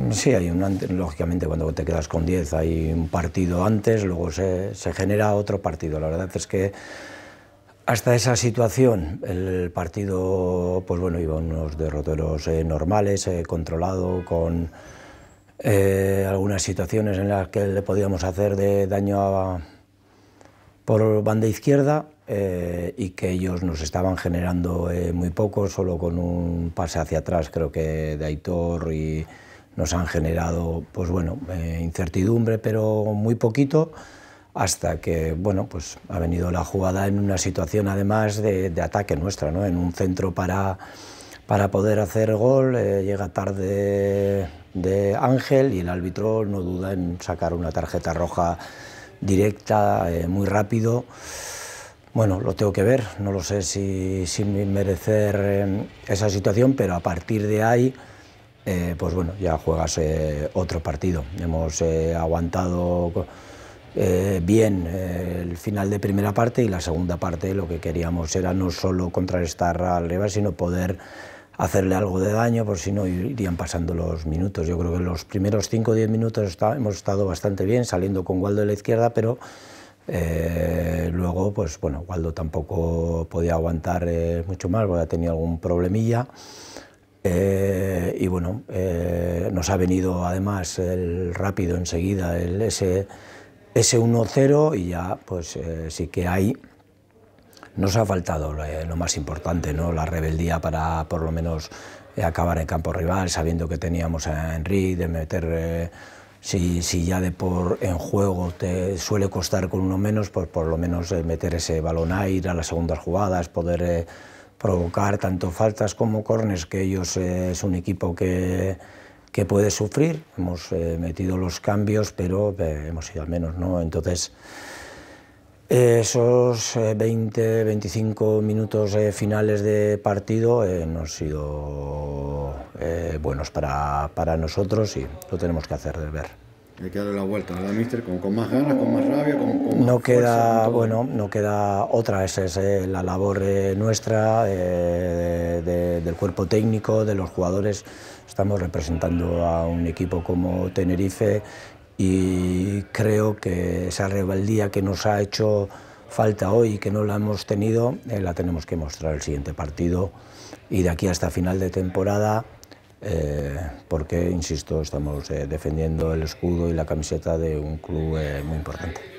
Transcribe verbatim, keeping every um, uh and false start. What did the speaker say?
Sí, hay un antes, lógicamente cuando te quedas con diez hay un partido antes, luego se, se genera otro partido. La verdad es que hasta esa situación el partido, pues bueno, iba unos derroteros eh, normales, eh, controlado, con eh, algunas situaciones en las que le podíamos hacer de daño a, por banda izquierda, eh, y que ellos nos estaban generando eh, muy poco, solo con un pase hacia atrás creo que de Aitor, y nos han generado, pues bueno, eh, incertidumbre, pero muy poquito, hasta que, bueno, pues ha venido la jugada en una situación además de, de ataque nuestra, ¿no? En un centro para, para poder hacer gol, eh, llega tarde de Ángel y el árbitro no duda en sacar una tarjeta roja directa, eh, muy rápido. Bueno, lo tengo que ver, no lo sé si, si merecer eh, esa situación, pero a partir de ahí, eh, pues bueno, ya juegas eh, otro partido. Hemos eh, aguantado eh, bien eh, el final de primera parte, y la segunda parte lo que queríamos era no solo contrarrestar al rival, sino poder hacerle algo de daño, por si no irían pasando los minutos. Yo creo que en los primeros cinco o diez minutos está, hemos estado bastante bien, saliendo con Waldo de la izquierda, pero eh, luego, pues bueno, Waldo tampoco podía aguantar eh, mucho más, porque tenía algún problemilla. Eh, y bueno, eh, nos ha venido además el rápido enseguida, el, ese, ese uno cero, y ya pues eh, sí que hay, nos ha faltado lo, lo más importante, ¿no? La rebeldía para por lo menos eh, acabar en campo rival, sabiendo que teníamos a Henry, de meter, eh, si, si ya de por en juego te suele costar con uno menos, pues por lo menos eh, meter ese balón a ir a las segundas jugadas, poder eh, provocar tanto faltas como córners, que ellos eh, es un equipo que, que puede sufrir. Hemos eh, metido los cambios, pero eh, hemos ido al menos, ¿no? Entonces, eh, esos eh, veinte, veinticinco minutos eh, finales de partido eh, no han sido eh, buenos para, para nosotros, y lo tenemos que hacer de ver. Hay que darle la vuelta, ¿verdad, míster? Con, con más ganas, con más rabia, con, con más no queda, fuerza, con bueno, no queda otra, esa es eh, la labor eh, nuestra, eh, de, de, del cuerpo técnico, de los jugadores. Estamos representando a un equipo como Tenerife, y creo que esa rebeldía que nos ha hecho falta hoy y que no la hemos tenido, eh, la tenemos que mostrar el siguiente partido y de aquí hasta final de temporada. Eh, porque, insisto, estamos eh, defendiendo el escudo y la camiseta de un club eh, muy importante.